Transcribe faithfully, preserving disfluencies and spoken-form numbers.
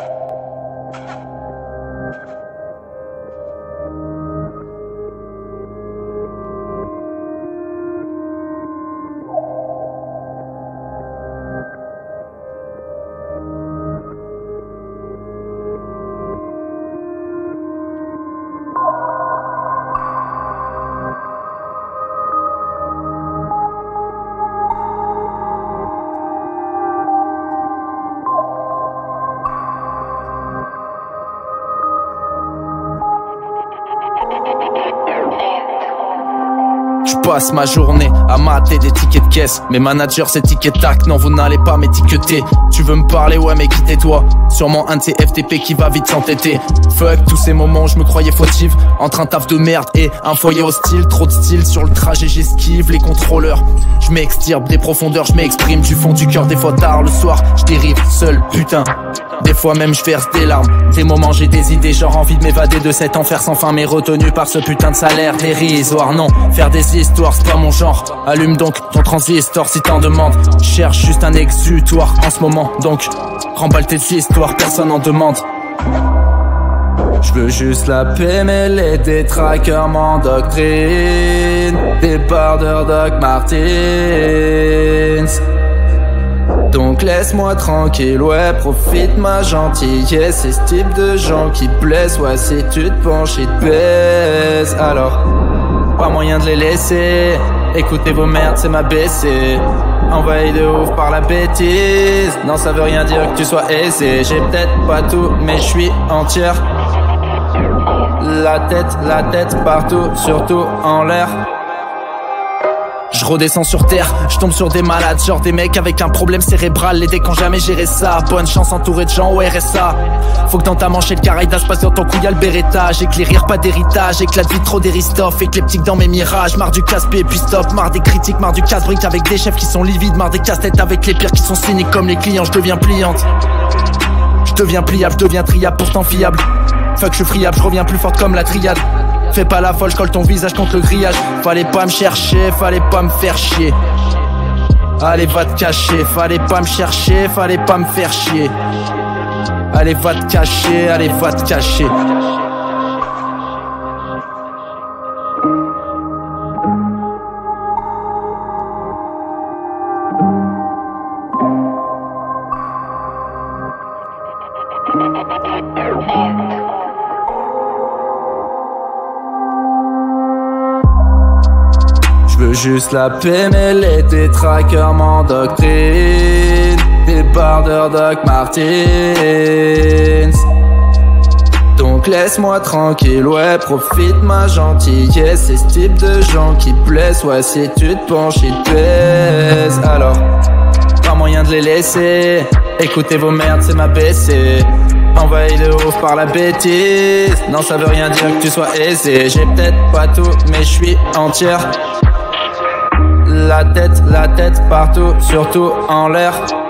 Je passe ma journée à mater des tickets de caisse. Mes managers c'est ticket tac, non vous n'allez pas m'étiqueter. Tu veux me parler, ouais mais quittez-toi. Sûrement un de ces F T P qui va vite s'entêter. Fuck tous ces moments où je me croyais fautive, entre un taf de merde et un foyer hostile. Trop de style sur le trajet, j'esquive les contrôleurs. Je m'extirpe des profondeurs, je m'exprime du fond du cœur. Des fois tard le soir, je dérive seul, putain. Des fois même je verse des larmes. Des moments j'ai des idées, genre envie de m'évader de cet enfer sans fin, mais retenu par ce putain de salaire dérisoire. Non, faire des histoires c'est pas mon genre. Allume donc ton transistor si t'en demandes. Cherche juste un exutoire en ce moment, donc remballe tes histoires, personne en demande. Je veux juste la paix, mais les détraqueurs m'endoctrinent. Des bardeurs Doc Martens. Donc laisse-moi tranquille, ouais, profite ma gentillesse. C'est ce type de gens qui blessent, ouais, si tu te penches, ils te baissent. Alors, pas moyen de les laisser. Écoutez vos merdes, c'est ma B C. Envahi de ouf par la bêtise. Non, ça veut rien dire que tu sois aisé. J'ai peut-être pas tout, mais je suis entière. La tête, la tête partout, surtout en l'air. Je redescends sur terre, je tombe sur des malades, genre des mecs avec un problème cérébral. Les decks ont jamais géré ça, bonne chance entouré de gens au R S A. Faut que dans ta manchette Caraïda se passe dans ton cou y'a le Beretta. J'éclaire pas d'héritage, éclate vite trop d'Eristoff. Éclectique dans mes mirages, marre du casse-pied puis stop. Marre des critiques, marre du casse-brique avec des chefs qui sont livides. Marre des casse-têtes avec les pires qui sont cyniques comme les clients. Je deviens pliante, je deviens pliable, je deviens triable pourtant fiable. Fuck je suis friable, je reviens plus forte comme la triade. Fais pas la folle, je colle ton visage contre le grillage. Fallait pas me chercher, fallait pas me faire chier. Allez va te cacher, fallait pas me chercher, fallait pas me faire chier. Allez va te cacher, allez va te cacher. Je veux juste la paix, mais les détraqueurs m'endoctrinent. Des bardeurs Doc Martens. Donc laisse-moi tranquille, ouais, profite ma gentillesse. C'est ce type de gens qui blessent, ouais, si tu te penches, ils te baissent. Alors, pas moyen de les laisser. Écoutez vos merdes, c'est ma B C. Envahi de ouf par la bêtise. Non, ça veut rien dire que tu sois aisé. J'ai peut-être pas tout, mais je suis entière. La tête, la tête partout, surtout en l'air.